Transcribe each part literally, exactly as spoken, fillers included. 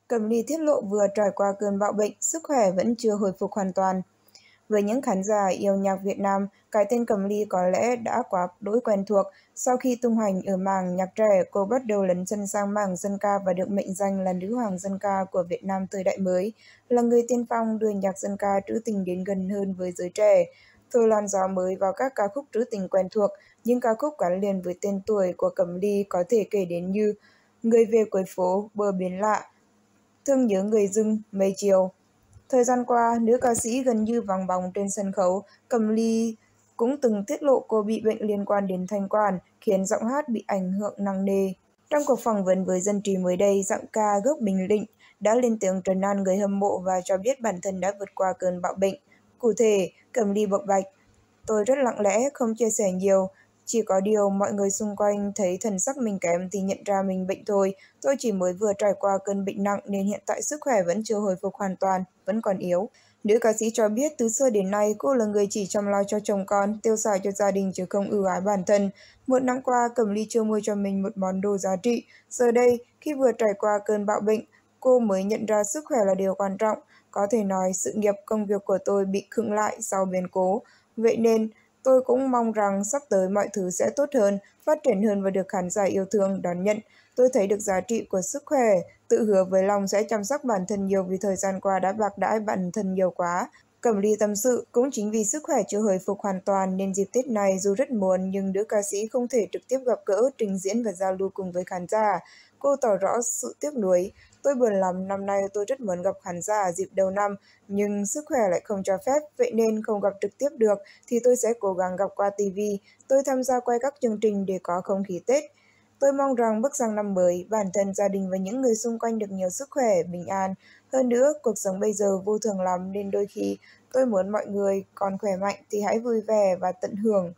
Cẩm Ly tiết lộ vừa trải qua cơn bạo bệnh, sức khỏe vẫn chưa hồi phục hoàn toàn. Với những khán giả yêu nhạc Việt Nam, cái tên Cẩm Ly có lẽ đã quá đỗi quen thuộc. Sau khi tung hoành ở mảng nhạc trẻ, cô bắt đầu lấn chân sang mảng dân ca và được mệnh danh là nữ hoàng dân ca của Việt Nam thời đại mới, là người tiên phong đưa nhạc dân ca trữ tình đến gần hơn với giới trẻ. Thổi làn gió mới vào các ca khúc trữ tình quen thuộc, những ca khúc gắn liền với tên tuổi của Cẩm Ly có thể kể đến như Người về cuối phố, Bờ biển lạ, Thương nhớ người dưng, Mây chiều. Thời gian qua, nữ ca sĩ gần như vắng bóng trên sân khấu. Cẩm Ly cũng từng tiết lộ cô bị bệnh liên quan đến thanh quản, khiến giọng hát bị ảnh hưởng nặng nề. Trong cuộc phỏng vấn với Dân trí mới đây, giọng ca gốc Bình Định đã lên tiếng trấn an người hâm mộ và cho biết bản thân đã vượt qua cơn bạo bệnh. Cụ thể, Cẩm Ly bộc bạch: "Tôi rất lặng lẽ, không chia sẻ nhiều. Chỉ có điều mọi người xung quanh thấy thần sắc mình kém thì nhận ra mình bệnh thôi. Tôi chỉ mới vừa trải qua cơn bệnh nặng nên hiện tại sức khỏe vẫn chưa hồi phục hoàn toàn, vẫn còn yếu." Nữ ca sĩ cho biết từ xưa đến nay cô là người chỉ chăm lo cho chồng con, tiêu xài cho gia đình chứ không ưu ái bản thân. Một năm qua, Cẩm Ly chưa mua cho mình một món đồ giá trị. Giờ đây, khi vừa trải qua cơn bạo bệnh, cô mới nhận ra sức khỏe là điều quan trọng. Có thể nói sự nghiệp công việc của tôi bị khựng lại sau biến cố. Vậy nên, tôi cũng mong rằng sắp tới mọi thứ sẽ tốt hơn, phát triển hơn và được khán giả yêu thương, đón nhận. Tôi thấy được giá trị của sức khỏe, tự hứa với lòng sẽ chăm sóc bản thân nhiều vì thời gian qua đã bạc đãi bản thân nhiều quá. Cẩm Ly tâm sự, cũng chính vì sức khỏe chưa hồi phục hoàn toàn nên dịp Tết này dù rất muốn nhưng nữ ca sĩ không thể trực tiếp gặp gỡ, trình diễn và giao lưu cùng với khán giả. Cô tỏ rõ sự tiếc nuối: "Tôi buồn lắm, năm nay tôi rất muốn gặp khán giả dịp đầu năm, nhưng sức khỏe lại không cho phép, vậy nên không gặp trực tiếp được thì tôi sẽ cố gắng gặp qua ti vi. Tôi tham gia quay các chương trình để có không khí Tết. Tôi mong rằng bước sang năm mới, bản thân, gia đình và những người xung quanh được nhiều sức khỏe, bình an. Hơn nữa, cuộc sống bây giờ vô thường lắm nên đôi khi tôi muốn mọi người còn khỏe mạnh thì hãy vui vẻ và tận hưởng."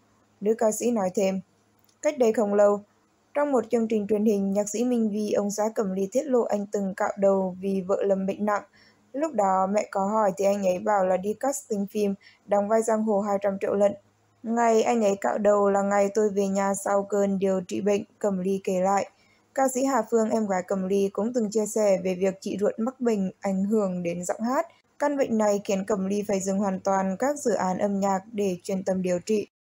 Nữ ca sĩ nói thêm. Cách đây không lâu, trong một chương trình truyền hình, nhạc sĩ Minh Vi, ông xã Cẩm Ly tiết lộ anh từng cạo đầu vì vợ lâm bệnh nặng. Lúc đó mẹ có hỏi thì anh ấy bảo là đi casting phim, đóng vai giang hồ hai trăm triệu lận. Ngày anh ấy cạo đầu là ngày tôi về nhà sau cơn điều trị bệnh, Cẩm Ly kể lại. Ca sĩ Hà Phương, em gái Cẩm Ly, cũng từng chia sẻ về việc chị ruột mắc bệnh ảnh hưởng đến giọng hát. Căn bệnh này khiến Cẩm Ly phải dừng hoàn toàn các dự án âm nhạc để chuyên tâm điều trị.